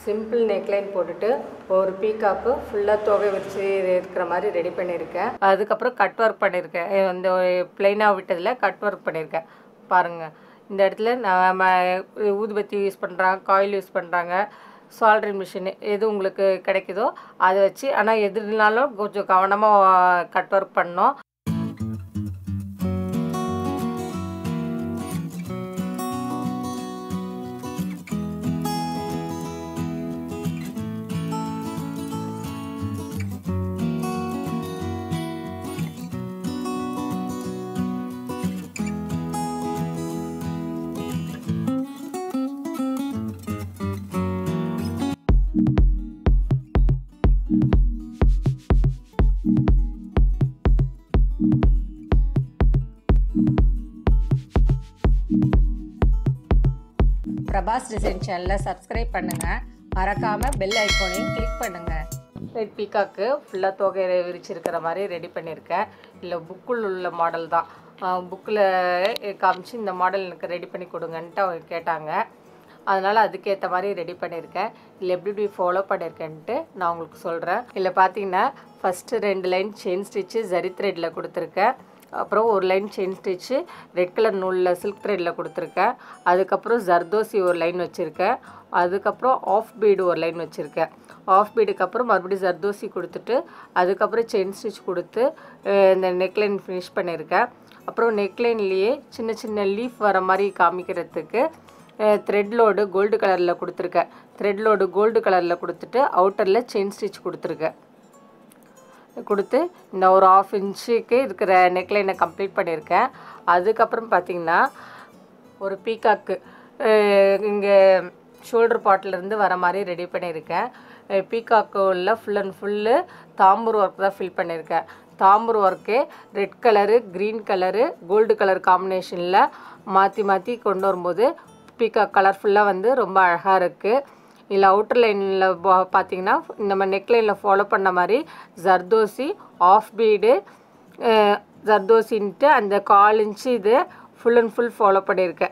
Simple neckline போட்டுட்டு ஒரு peacock ஃபுல்லாக தொகை வச்சு இருக்கிற மாதிரி ரெடி பண்ணியிருக்கேன். அதுக்கப்புறம் கட் ஒர்க் பண்ணியிருக்கேன். இந்த பிளைனாக விட்டதில் கட் ஒர்க் பண்ணியிருக்கேன். பாருங்கள், இந்த இடத்துல நம்ம ஊதுபத்தி யூஸ் பண்ணுறாங்க, காயில் யூஸ் பண்ணுறாங்க, சால்ட்ரிங் மிஷின் எது உங்களுக்கு கிடைக்குதோ அதை வச்சு, ஆனால் எதுனாலும் கொஞ்சம் கவனமாக கட் ஒர்க் பண்ணோம். பிரபாஸ் டிசைன் சேனலை சப்ஸ்கிரைப் பண்ணுங்கள், மறக்காமல் பெல் ஐக்கானையும் கிளிக் பண்ணுங்கள். ரெட் பீகாக்கு ஃபுல்லாக தொகை விரிச்சிருக்கிற மாதிரி ரெடி பண்ணியிருக்கேன். இல்லை புக்கில் உள்ள மாடல் தான், புக்கில் காமிச்சு இந்த மாடல் எனக்கு ரெடி பண்ணி கொடுங்கன்ட்டு அவங்க கேட்டாங்க. அதனால் அதுக்கேற்ற மாதிரி ரெடி பண்ணியிருக்கேன். இல்லை எப்படி ஃபாலோ பண்ணியிருக்கேன்ட்டு நான் உங்களுக்கு சொல்கிறேன். இல்லை பார்த்தீங்கன்னா first 2 line chain stitch zari த்ரெட்டில் கொடுத்துருக்கேன். அப்புறம் ஒரு line chain stitch red colour நூலில் சில்க் த்ரெட்டில் கொடுத்துருக்கேன். அதுக்கப்புறம் ஜர்தோசி ஒரு லைன் வச்சுருக்கேன். அதுக்கப்புறம் ஆஃப் பீடு ஒரு லைன் வச்சுருக்கேன். ஆஃப் பீடுக்கு அப்புறம் மறுபடியும் ஜர்தோசி கொடுத்துட்டு அதுக்கப்புறம் செயின் ஸ்டிச் கொடுத்து இந்த நெக்லைன் ஃபினிஷ் பண்ணியிருக்கேன். அப்புறம் நெக்லைன்லேயே சின்ன சின்ன லீஃப் வர மாதிரி காமிக்கிறதுக்கு த்ரெட் லோடு கோல்டு கலரில் கொடுத்துருக்கேன். த்ரெட் லோடு கோல்டு கலரில் கொடுத்துட்டு அவுட்டரில் செயின் ஸ்டிச் கொடுத்துருக்கேன். கொடுத்து இந்த ஒரு 1/2 இன்ச்சுக்கு இருக்கிற நெக்லைனை கம்ப்ளீட் பண்ணியிருக்கேன். அதுக்கப்புறம் பார்த்திங்கன்னா ஒரு பீகாக்கு இங்கே ஷோல்டர் பார்ட்லேருந்து வர மாதிரி ரெடி பண்ணியிருக்கேன். பீகாக்கு உள்ள full and full tambour work தான் ஃபில் பண்ணியிருக்கேன். Tambour work red colour, green colour, gold colour காம்பினேஷனில் மாற்றி மாற்றி கொண்டு வரும்போது பீகாக் கலர்ஃபுல்லாக வந்து ரொம்ப அழகாக இருக்குது. இல்லை அவுட்டர் லைனில் பார்த்தீங்கன்னா நம்ம நெக்லைனில் ஃபாலோ பண்ண மாதிரி ஜர்தோசி, ஆஃப் பீடு, ஜர்தோசின்ட்டு அந்த 1/4 இன்ச்சு இது ஃபுல் அண்ட் ஃபுல் ஃபாலோ பண்ணியிருக்கேன்.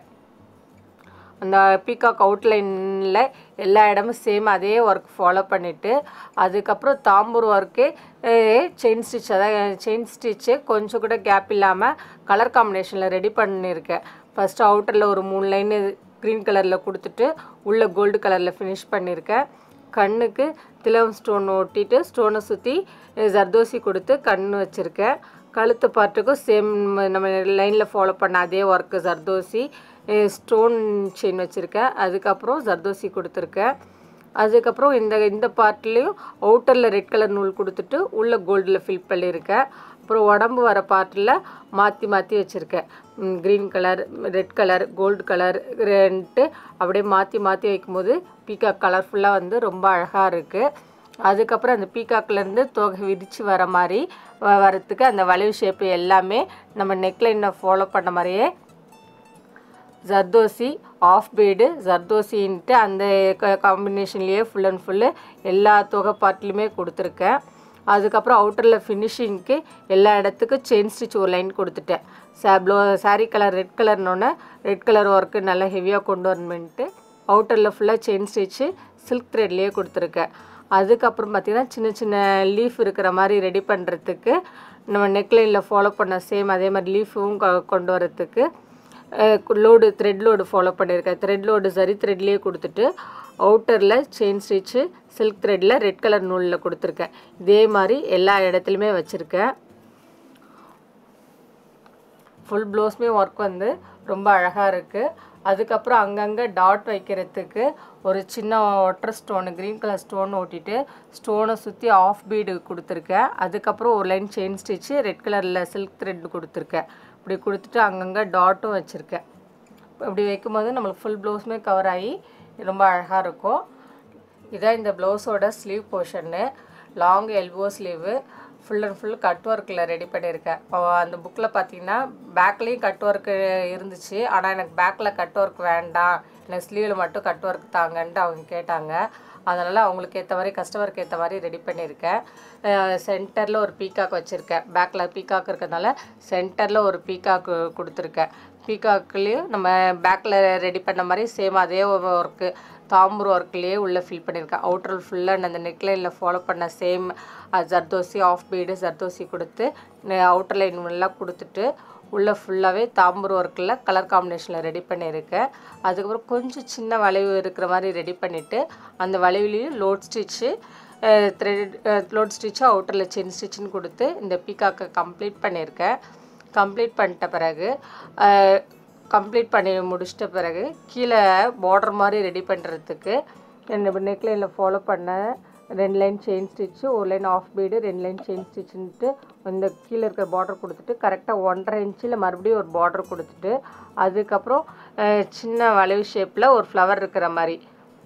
அந்த பீகாக் அவுட்லைனில் எல்லா இடமும் சேம் அதே ஒர்க் ஃபாலோ பண்ணிவிட்டு அதுக்கப்புறம் தாம்பூர் ஒர்க்கு செயின் ஸ்டிச், அதாவது செயின் ஸ்டிச்சு கொஞ்சம் கூட கேப் இல்லாமல் கலர் காம்பினேஷனில் ரெடி பண்ணியிருக்கேன். ஃபஸ்ட்டு அவுட்டரில் ஒரு 3 லைனு க்ரீன் கலரில் கொடுத்துட்டு உள்ளே கோல்டு கலரில் ஃபினிஷ் பண்ணியிருக்கேன். கண்ணுக்கு திலகம் ஸ்டோன் ஒட்டிட்டு ஸ்டோனை சுற்றி ஜர்தோசி கொடுத்து கண் வச்சுருக்கேன். கழுத்து பார்ட்டுக்கும் சேம் நம்ம லைனில் ஃபாலோ பண்ண அதே ஒர்க்கு ஜர்தோசி, ஸ்டோன் செயின் வச்சுருக்கேன். அதுக்கப்புறம் ஜர்தோசி கொடுத்துருக்கேன். அதுக்கப்புறம் இந்த பார்ட்லேயும் அவுட்டரில் ரெட் கலர் நூல் கொடுத்துட்டு உள்ளே கோல்டில் ஃபில் பண்ணியிருக்கேன். அப்புறம் உடம்பு வர பார்ட்டில் மாற்றி மாற்றி வச்சுருக்கேன். Green colour, red colour, gold colour ரெண்டு அப்படியே மாற்றி மாற்றி வைக்கும்போது பீகாக் கலர்ஃபுல்லாக வந்து ரொம்ப அழகாக இருக்குது. அதுக்கப்புறம் அந்த பீகாக்லேருந்து தொகை விரித்து வர மாதிரி வரத்துக்கு அந்த வளைவு ஷேப்பு எல்லாமே நம்ம நெக்லைனை ஃபாலோ பண்ண மாதிரியே ஜர்தோசி, ஆஃப் பீடு, ஜர்தோசின்ட்டு அந்த காம்பினேஷன்லேயே ஃபுல் அண்ட் ஃபுல்லு எல்லா தொகை பார்ட்லேயுமே கொடுத்துருக்கேன். அதுக்கப்புறம் அவுட்டரில் ஃபினிஷிங்க்கு எல்லா இடத்துக்கும் செயின் ஸ்டிச் ஒரு லைன் கொடுத்துட்டேன். சாரீ கலர் ரெட் கலர்னோடனே ரெட் கலர் ஒர்க்கு நல்லா ஹெவியாக கொண்டு வரணுன்ட்டு அவுட்டரில் ஃபுல்லாக செயின் ஸ்டிச்சு சில்க் த்ரெட்லேயே கொடுத்துருக்கேன். அதுக்கப்புறம் பார்த்திங்கன்னா சின்ன சின்ன லீஃப் இருக்கிற மாதிரி ரெடி பண்ணுறதுக்கு நம்ம நெக்லைனில் ஃபாலோ பண்ண சேம் அதே மாதிரி லீஃபும் கொண்டு வரத்துக்கு லோடு த்ரெட் லோடு ஃபாலோ பண்ணியிருக்கேன். த்ரெட் லோடு சரி த்ரெட்லேயே கொடுத்துட்டு அவுட்டரில் செயின் ஸ்டிச்சு சில்க் த்ரெட்டில் ரெட் கலர் நூலில் கொடுத்துருக்கேன். இதே மாதிரி எல்லா இடத்துலையுமே வச்சுருக்கேன். ஃபுல் ப்ளவுஸுமே ஒர்க் வந்து ரொம்ப அழகாக இருக்குது. அதுக்கப்புறம் அங்கங்கே டாட் வைக்கிறதுக்கு ஒரு சின்ன ஒட்டர் ஸ்டோனு க்ரீன் கலர் ஸ்டோன் ஓட்டிட்டு ஸ்டோனை சுற்றி ஆஃப் பீடு கொடுத்துருக்கேன். அதுக்கப்புறம் ஒரு லைன் செயின் ஸ்டிச்சு ரெட் கலரில் சில்க் த்ரெட் கொடுத்துருக்கேன். இப்படி கொடுத்துட்டு அங்கங்கே டாட்டும் வச்சுருக்கேன். இப்படி வைக்கும்போது நம்மளுக்கு ஃபுல் ப்ளவுஸுமே கவர் ஆகி ரொம்ப அழகாக இருக்கும். இதான் இந்த ப்ளவுஸோட ஸ்லீவ் போர்ஷன்னு. Long elbow sleeve full and full cut ஒர்க்கில் ரெடி பண்ணியிருக்கேன். அந்த புக்கில் பார்த்தீங்கன்னா பேக்லேயும் கட் ஒர்க்கு இருந்துச்சு. ஆனால் எனக்கு பேக்கில் கட் ஒர்க் வேண்டாம், எனக்கு ஸ்லீவில் மட்டும் கட் ஒர்க் தாங்கன்ட்டு அவங்க கேட்டாங்க. அதனால் அவங்களுக்கு ஏற்ற மாதிரி கஸ்டமருக்கு ஏற்ற மாதிரி ரெடி பண்ணியிருக்கேன். சென்டரில் ஒரு பீகாக் வச்சுருக்கேன். பேக்கில் பீகாக் இருக்கிறதுனால சென்டரில் ஒரு பீகாக்கு கொடுத்துருக்கேன். பீகாக்லேயும் நம்ம பேக்கில் ரெடி பண்ண மாதிரி சேம் அதே ஒர்க்கு தாம்பூர் ஒர்க்லேயே உள்ளே ஃபில் பண்ணியிருக்கேன். அவுட்டர் ஃபுல்லாக அந்த நெக்லைனில் ஃபாலோ பண்ண same zardozi half bead zardozi கொடுத்து அவுட்டர் லைன் எல்லாம் கொடுத்துட்டு உள்ளே ஃபுல்லாகவே தாம்பூர் ஒர்க்கில் கலர் காம்பினேஷனில் ரெடி பண்ணியிருக்கேன். அதுக்கப்புறம் கொஞ்சம் சின்ன வளைவு இருக்கிற மாதிரி ரெடி பண்ணிவிட்டு அந்த வளைவுலேயும் லோட் ஸ்டிச்சு லோட் ஸ்டிச்சு அவுட்டரில் செயின் ஸ்டிச்சுன்னு கொடுத்து இந்த பீகாக்கை கம்ப்ளீட் பண்ணியிருக்கேன். கம்ப்ளீட் பண்ணிட்ட பிறகு கம்ப்ளீட் பண்ணி முடிச்சிட்ட பிறகு கீழே பார்டர் மாதிரி ரெடி பண்ணுறதுக்கு நெக்லைனில் ஃபாலோ பண்ண 2 line chain stitch, 1 line half bead, 2 line chain ஸ்டிச்சுன்ட்டு இந்த கீழே இருக்கிற பார்டர் கொடுத்துட்டு கரெக்டாக 1.5 இன்ச்சில் மறுபடியும் ஒரு பார்டர் கொடுத்துட்டு அதுக்கப்புறம் சின்ன வளைவு ஷேப்பில் ஒரு ஃப்ளவர் இருக்கிற மாதிரி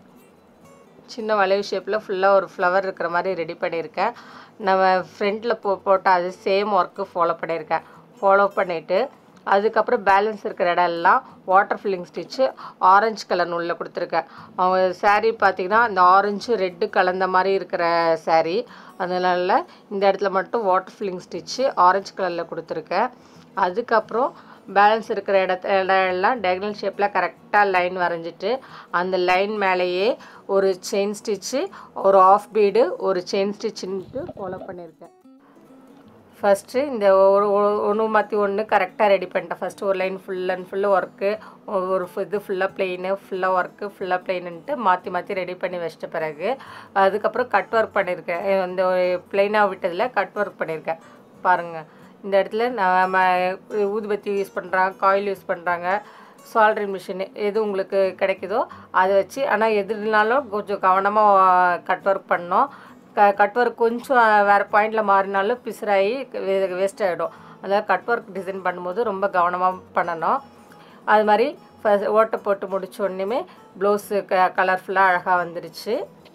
சின்ன வளைவு ஷேப்பில் ஃபுல்லாக ஒரு ஃப்ளவர் இருக்கிற மாதிரி ரெடி பண்ணியிருக்கேன். நம்ம ஃப்ரண்ட்டில் போட்ட அது சேம் ஒர்க்கு ஃபாலோ பண்ணியிருக்கேன். ஃபாலோ பண்ணிவிட்டு அதுக்கப்புறம் பேலன்ஸ் இருக்கிற இடம் எல்லாம் water filling stitch orange colour நூலில் கொடுத்துருக்கேன். அவங்க சாரீ பார்த்திங்கன்னா அந்த ஆரஞ்சு ரெட்டு கலந்த மாதிரி இருக்கிற சாரீ, அதனால் இந்த இடத்துல மட்டும் வாட்டர் ஃபில்லிங் ஸ்டிச்சு ஆரஞ்சு கலரில் கொடுத்துருக்கேன். அதுக்கப்புறம் பேலன்ஸ் இருக்கிற இடத்தெல்லாம் டயகனல் ஷேப்பில் கரெக்டாக லைன் வரைஞ்சிட்டு அந்த லைன் மேலேயே ஒரு செயின் ஸ்டிச்சு, ஒரு ஆஃப் பீடு, ஒரு செயின் ஸ்டிச்சுன்ட்டு ஃபாலோ பண்ணியிருக்கேன். ஃபஸ்ட்டு இந்த ஒன்று மாற்றி ஒன்று கரெக்டாக ரெடி பண்ணிட்டேன். ஃபஸ்ட்டு ஒரு line full and full work, ஒரு இது ஃபுல்லாக பிளெயினு, ஃபுல்லாக ஒர்க்கு, ஃபுல்லாக பிளெயினுன்ட்டு மாற்றி ரெடி பண்ணி வச்சிட்ட பிறகு அதுக்கப்புறம் கட் ஒர்க் பண்ணியிருக்கேன். இந்த பிளெயினாக விட்டதில் கட் ஒர்க் பண்ணியிருக்கேன். பாருங்கள், இந்த இடத்துல நம்ம ஊதுபத்தி யூஸ் பண்ணுறாங்க, காயில் யூஸ் பண்ணுறாங்க, சால்ட்ரிங் மிஷின் எது உங்களுக்கு கிடைக்குதோ அதை வச்சு, ஆனால் எதுனாலும் கொஞ்சம் கவனமாக கட் ஒர்க் பண்ணோம். கட் ஒர்க் கொஞ்சம் வேறு பாயிண்டில் மாறினாலும் பிசுறாகி வேஸ்ட் ஆகிடும். அதனால் கட் ஒர்க் டிசைன் பண்ணும்போது ரொம்ப கவனமாக பண்ணணும். அது மாதிரி ஃபஸ்ட் ஓட்டை போட்டு முடித்த உடனேமே ப்ளவுஸு கலர்ஃபுல்லாக அழகாக வந்துடுச்சு.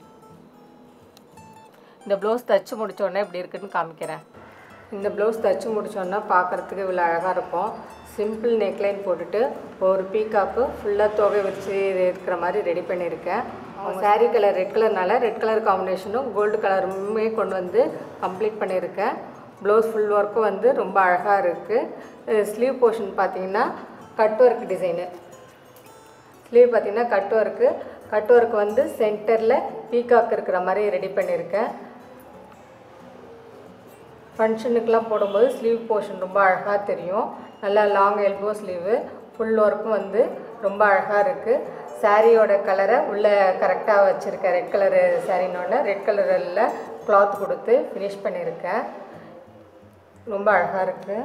இந்த ப்ளவுஸ் தைச்சி முடித்த உடனே எப்படி இருக்குதுன்னு காமிக்கிறேன். இந்த ப்ளவுஸ் தைச்சி முடித்தோன்னா பார்க்குறதுக்கு இவ்வளோ அழகாக இருக்கும். சிம்பிள் நெக்லைன் போட்டுட்டு ஒரு பீகாக்கு ஃபுல்லாக தொகை வச்சு இருக்கிற மாதிரி ரெடி பண்ணியிருக்கேன். சாரீ கலர் ரெட் கலர்னால ரெட் கலர் காம்பினேஷனும் கோல்டு கலருமே கொண்டு வந்து கம்ப்ளீட் பண்ணியிருக்கேன். ப்ளவுஸ் ஃபுல் ஒர்க்கும் வந்து ரொம்ப அழகாக இருக்குது. ஸ்லீவ் போர்ஷன் பார்த்திங்கன்னா கட் ஒர்க் டிசைனு. ஸ்லீவ் பார்த்திங்கன்னா கட் ஒர்க்கு வந்து சென்டரில் பீகாக் இருக்கிற மாதிரி ரெடி பண்ணியிருக்கேன். ஃபங்க்ஷனுக்கெலாம் போடும்போது ஸ்லீவ் போர்ஷன் ரொம்ப அழகாக தெரியும். நல்லா லாங் எல்போ ஸ்லீவு, ஃபுல் ஒர்க்கும் வந்து ரொம்ப அழகாக இருக்குது. சாரியோட கலரை உள்ளே கரெக்டாக வச்சுருக்கேன். ரெட் கலரு சாரினோட ரெட் கலரில் கிளாத் கொடுத்து ஃபினிஷ் பண்ணியிருக்கேன். ரொம்ப அழகாக இருக்குது.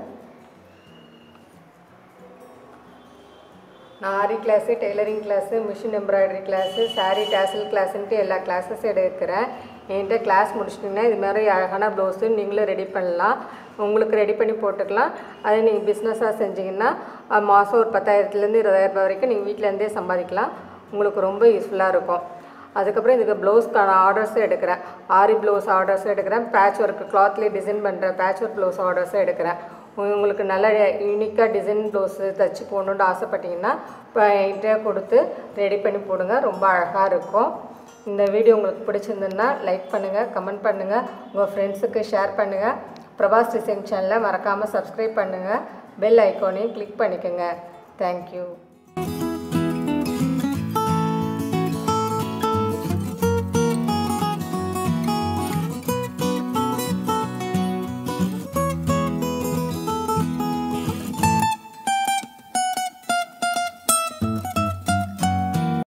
நான் aari class, tailoring class, machine embroidery class, sari tassel கிளாஸுன்ட்டு எல்லா கிளாஸஸ் எடுக்கிறேன். என்கிட்ட கிளாஸ் முடிச்சிட்டிங்கன்னா இது மாதிரி அழகான ப்ளவுஸு நீங்களும் ரெடி பண்ணலாம். உங்களுக்கு ரெடி பண்ணி போட்டுக்கலாம். அதை நீங்கள் பிஸ்னஸாக செஞ்சிங்கன்னா மாதம் ஒரு 10,000லேருந்து 20,000 ரூபாய் வரைக்கும் நீங்கள் வீட்டிலேருந்தே சம்பாதிக்கலாம். உங்களுக்கு ரொம்ப யூஸ்ஃபுல்லாக இருக்கும். அதுக்கப்புறம் இதுக்கு ப்ளவுஸ்க்கான ஆர்டர்ஸும் எடுக்கிறேன். ஆரி ப்ளவுஸ் ஆர்டர்ஸும் எடுக்கிறேன். பேட்ச் ஒர்க்கு கிளாத்லேயே டிசைன் பண்ணுற பேட்ச் ஒர்க் ப்ளவுஸ் ஆர்டர்ஸும் எடுக்கிறேன். உங்களுக்கு நல்ல யூனிக்காக டிசைன் ப்ளவுஸு தைச்சி போடணுன்னு ஆசைப்பட்டிங்கன்னா இப்போ என்கிட்ட கொடுத்து ரெடி பண்ணி போடுங்க. ரொம்ப அழகாக இருக்கும். இந்த வீடியோ உங்களுக்கு பிடிச்சிருந்ததுன்னா லைக் பண்ணுங்கள், கமெண்ட் பண்ணுங்கள், உங்கள் ஃப்ரெண்ட்ஸுக்கு ஷேர் பண்ணுங்கள். பிரபாஸ் டிசைன் சேனலை மறக்காமல் சப்ஸ்கிரைப் பண்ணுங்கள். பெல் ஐக்கானையும் கிளிக் பண்ணிக்கோங்க. தேங்க்யூ.